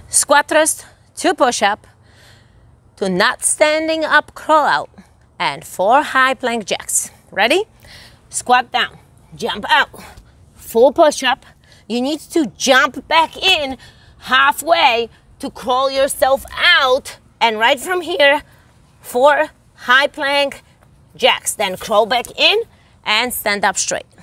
squat thrust to push up to not standing up crawl out, and 4 high plank jacks. Ready? Squat down, jump out, full push up. You need to jump back in halfway to crawl yourself out, and right from here 4 high plank jacks. Then crawl back in and stand up straight.